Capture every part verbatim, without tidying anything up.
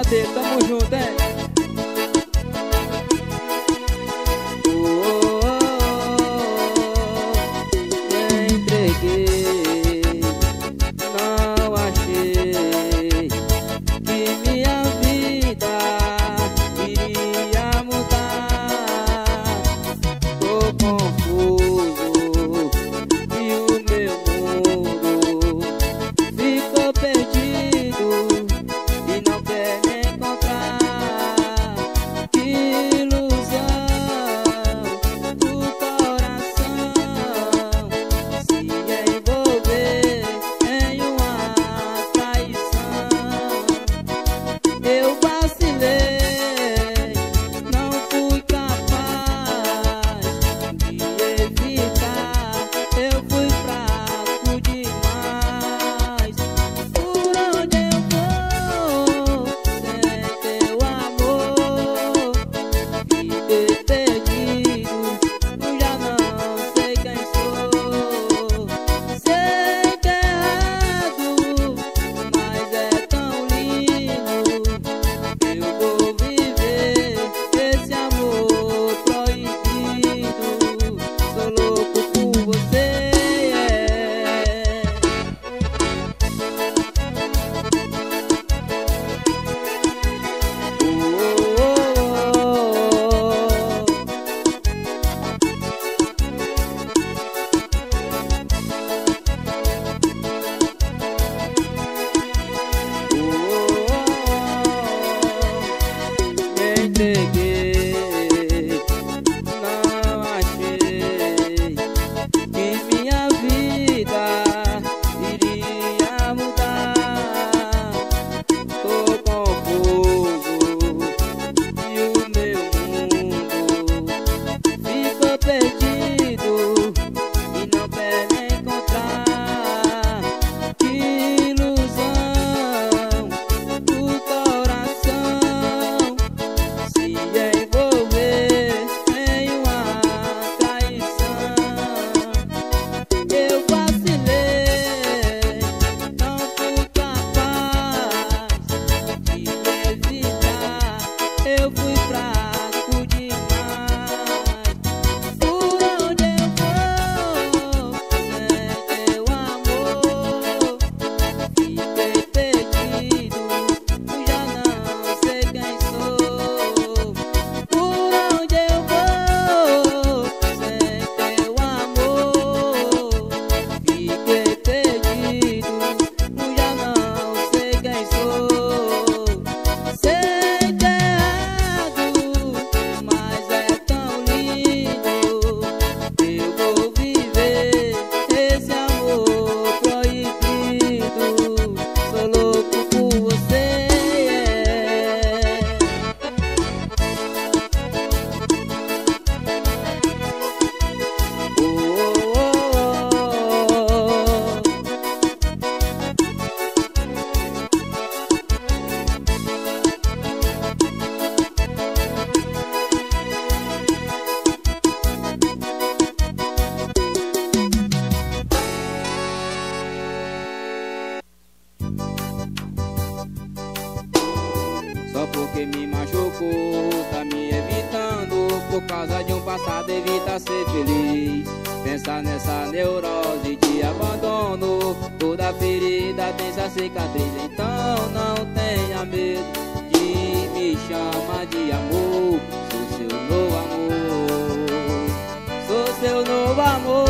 dele, tamo junto, hein? Só porque me machucou, tá me evitando. Por causa de um passado evita ser feliz. Pensa nessa neurose de abandono. Toda ferida tem essa cicatriz. Então não tenha medo de me chamar de amor. Sou seu novo amor, sou seu novo amor.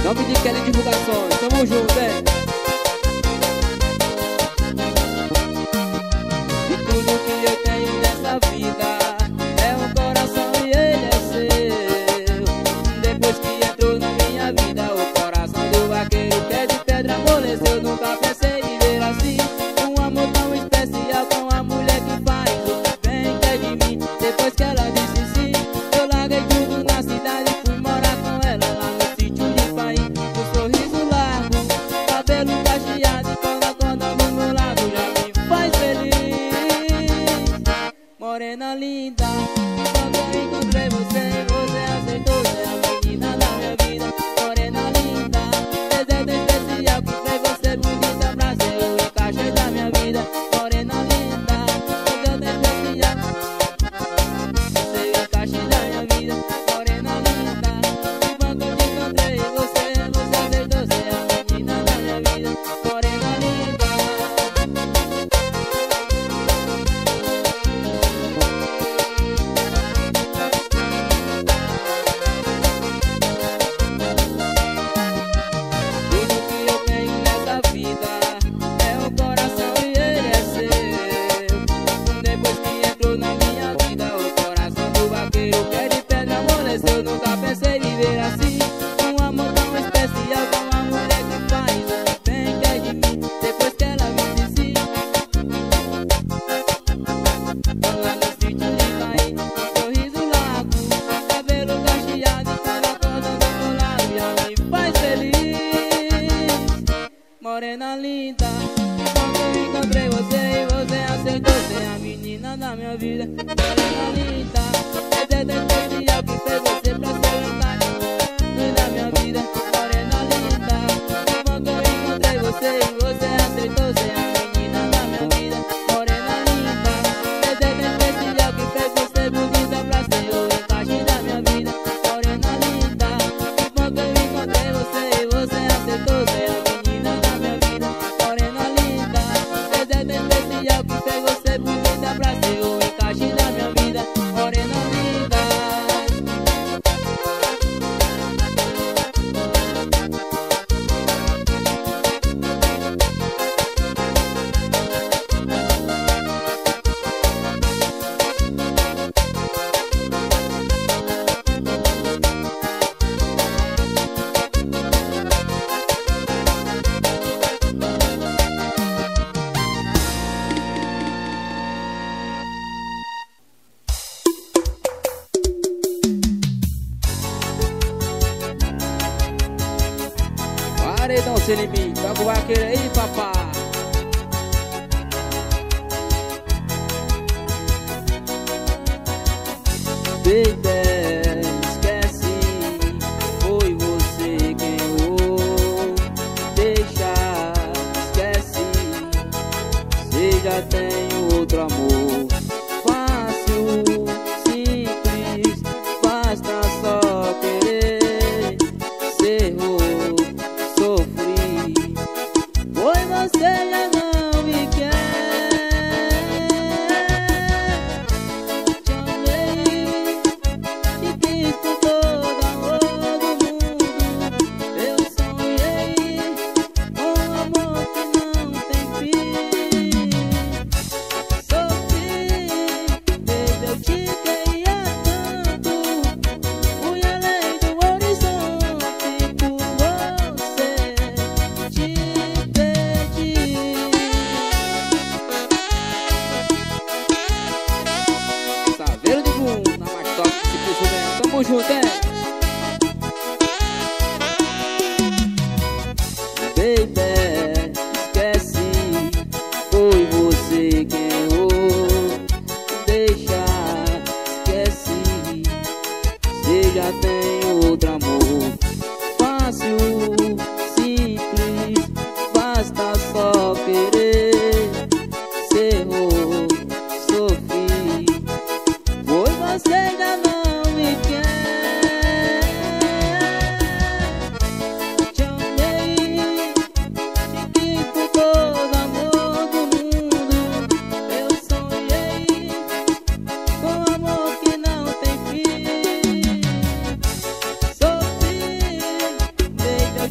Nome de Kelly Divulgações, tamo junto, é. E tudo que eu tenho nessa vida é um coração e ele é seu. Depois que entrou na minha vida, o coração do vaqueiro que é de pedra amoleceu. Nunca pensei em viver assim, um amor tão especial com a mulher que faz o que bem quer de mim. Depois que ela disse sim, eu larguei tudo na cidade e fui morar com ela lá no sítio de Paim. Um sorriso largo, cabelo cacheado e quando acorda do meu lado já me faz feliz. Morena linda, quando eu encontrei você, você aceitou ser a menina da minha vida. Morena linda, desejo especial que fez você bonita pra ser o encaixe da minha vida. Morena linda, desejo especial, ser o encaixe da minha vida. Morena linda, e quando eu encontrei você, você aceitou ser a menina da minha vida. Morena linda. Tudo que eu tenho nessa vida é um coração e ele é seu. Depois que entrou na minha vida, o coração do vaqueiro que é de pedra amoleceu. Nunca pensei em viver assim, um amor tão especial com a mulher que faz o que bem quer de mim. Depois que ela me disse lá no sítio de Paim, um sorriso largo, cabelo cacheado e quando acorda do meu lado já me faz feliz. Morena linda, quando eu encontrei você e você aceitou ser a menina da minha vida. Morena linda, desejo especial que fez você pra ser o encaixe da minha vida. Morena linda, quando eu encontrei você e você aceitou ser a menina da minha vida. Morena linda, desejo especial que fez você bonita pra ser o encaixe da minha vida. Morena linda, quando eu encontrei você e você aceitou ser a menina da minha vida. Morena linda, desejo especial que fez você bonita pra ser o encaixe da minha vida. Morena linda. Paredão sem limite, toca o vaqueiro aí, papá. Baby, esquece, foi você quem errou. Deixa, esquece, você já tem outro amor. Fácil, simples, basta só querer. Você errou, sofri, foi você já não me quer. Te amei, te quis com todo amor do mundo. Eu sonhei com um amor que não tem fim. Sofri, baby, eu te queria tanto. Fui além do horizonte por você, te perdi. Saveiro de Boom, na mais top que se puxou mesmo. Tamo junto, é. Baby, esquece, foi você quem errou. Deixa, esquece, você já tem outro amor. Fácil, simples, basta só querer. Você errou, sofri, foi você já não me quer. Te amei, te quis com todo amor do mundo. Eu sonhei com amor que não tem fim. Sofri, baby,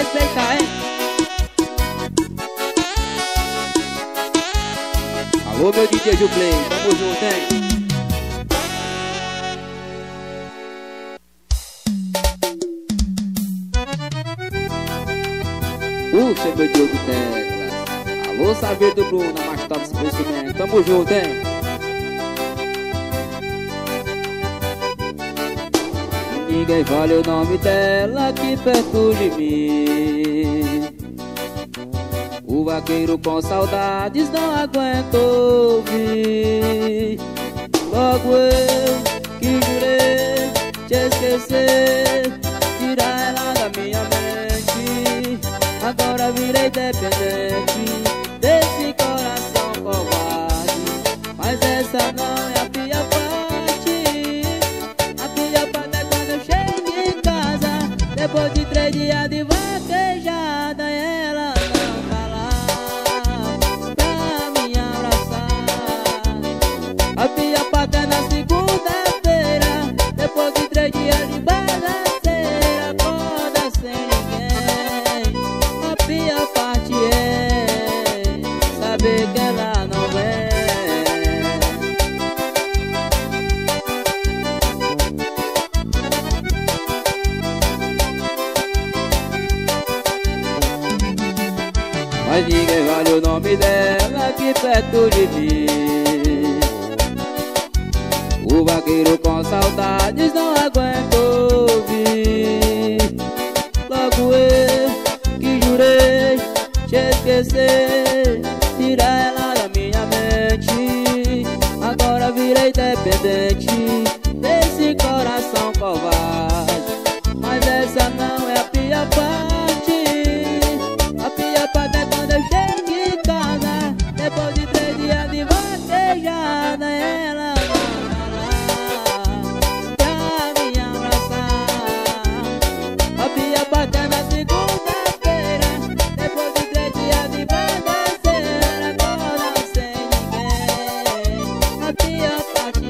Play tá, hein? Alô, meu D J Gil Play, tamo junto, hein? Puxa, meu Diogo Teclas. Alô, Saber do Bruno, na mais top expressão. Tamo junto, hein? Ninguém fale o nome dela aqui perto de mim. O vaqueiro com saudades não aguenta ouvir. Logo eu que jurei te esquecer, tirar ela da minha mente. Agora virei dependente desse coração covarde. Mas essa não é a pior parte. A pior parte é quando eu chego em casa, depois de três dias de vaquejada, ela não tá lá pra me abraçar. A pior parte é na segunda-feira, depois de três dias de bagaceira, acorda sem ninguém. A pior parte é saber que ela não vem. Mas ninguém vale o nome dela aqui perto de mim. O vaqueiro com saudades não aguenta ouvir. Logo eu que jurei te esquecer, tirar ela da minha mente. Agora virei dependente desse coração covarde. Mas essa não é a pior parte. A pior parte é quando eu chego em casa, depois de três dias de vaquejada, ela não tá lá pra me abraçar. A pior parte é na segunda-feira, depois de três dias de bagaceira, acorda sem ninguém. A pior parte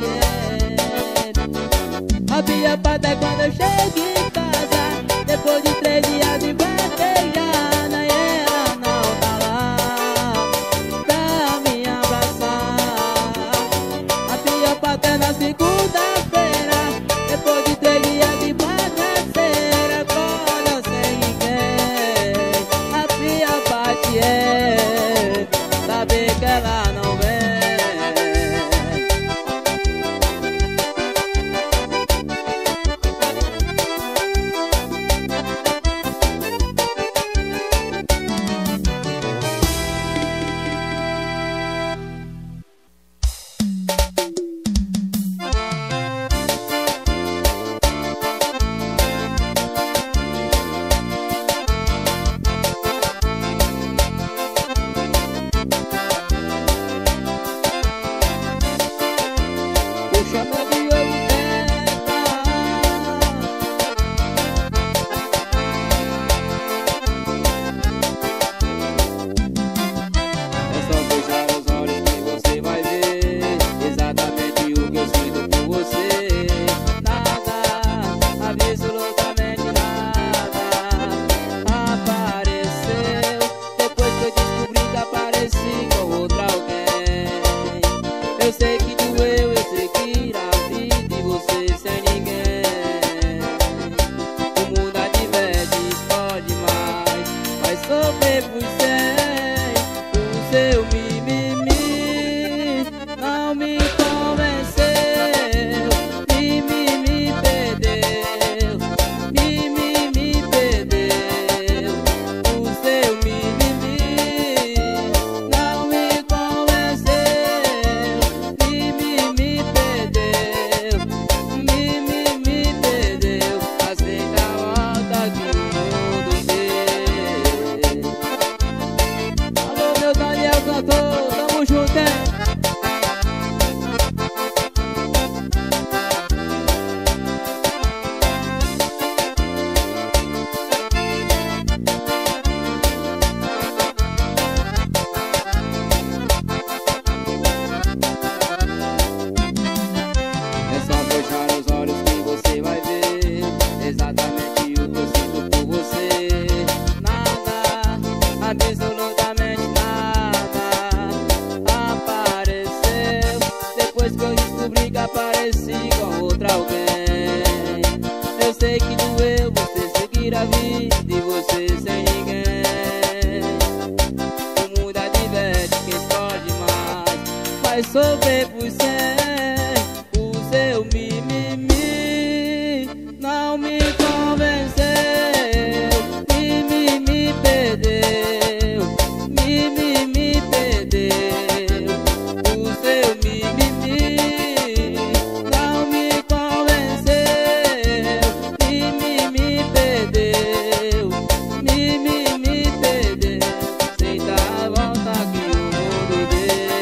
é A pior parte é quando eu chego em casa, depois de três dias de vaquejada, e ela não tá lá pra me abraçar. A pior parte é na segunda-feira, depois de três dias de bagaceira, acorda sem ninguém. A pior parte é saber que ela não vem. Puxa, meu Diogo é só fechar os olhos que você vai ver exatamente o que eu sinto por você. Nada, absolutamente nada apareceu depois que eu descobri que apareci com outra alguém. Eu sei que doeu, eu sei que irá vir de você sem ninguém. O mundo adverte, pode mais, vai sofrer por cem. O seu mimimi não me convenceu. Mimimi perdeu, mimimi perdeu. O seu mimimi não me convenceu. Mimimi perdeu, mimimi perdeu. Aceita a volta que o mundo deu. Alô, meu Daniel cantor, tamo junto, hein? É só fechar os olhos que você vai ver exatamente o que eu sinto por você. apareci com outra alguém. Eu sei que doeu você seguir a vida e você sem ninguém. O mundo adverte quem escolhe mais, vai sofrer por cem. O seu mimimi não me convenceu. Mimimi me perdeu, mimimi me perdeu. O seu mimimi não me convenceu. Mimimi me perdeu, mimimi me perdeu. Sem dar a volta que o mundo deu.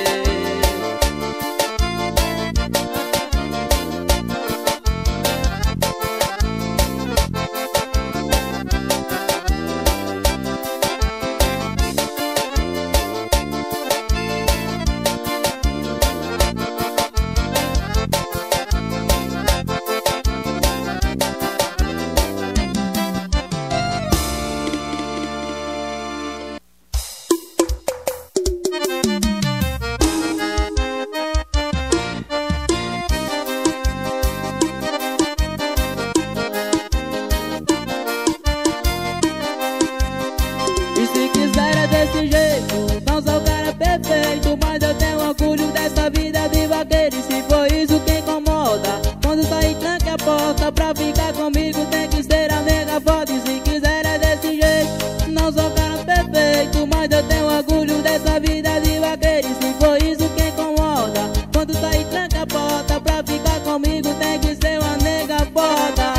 E se quiser é desse jeito, não sou cara perfeito, mas eu tenho orgulho dessa vida de vaqueiro. E se for isso que incomoda, quando sair tranque a porta, pra ficar comigo tem que ser a nega foda. E se quiser é desse jeito, não sou cara perfeito, mas eu tenho orgulho dessa vida de vaqueiro. E se for isso que incomoda, quando sair tranque a porta, pra ficar comigo tem que ser uma nega foda.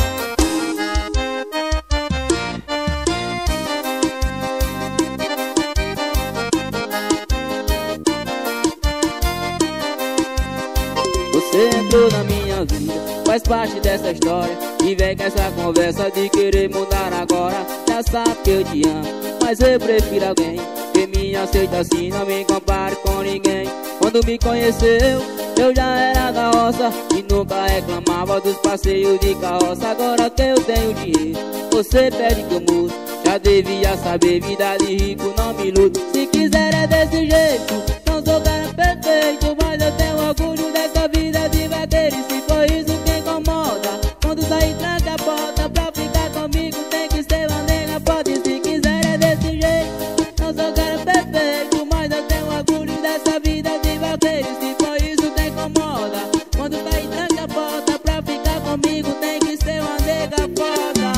Você entrou na minha vida, faz parte dessa história. E vem com essa conversa de querer mudar agora. Já sabe que eu te amo, mas eu prefiro alguém que me aceita assim, não me compare com ninguém. Quando me conheceu, eu já era da roça e nunca reclamava dos passeios de carroça. Agora que eu tenho dinheiro, você pede que eu mude. Já devia saber, vida de rico não me ilude. Se quiser é desse jeito, não sou cara perfeito, mas eu tenho orgulho dessa vida de vaqueiro. E se for isso que incomoda, quando sair tranca a porta, pra ficar comigo tem que ser uma nega foda. E se quiser é desse jeito, não sou cara perfeito, mas eu tenho orgulho dessa vida de vaqueiro. E se for isso que incomoda, quando sair tranca a porta, pra ficar comigo tem que ser uma nega foda.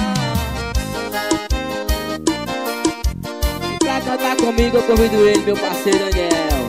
E pra cantar comigo eu convido ele, meu parceiro Daniel.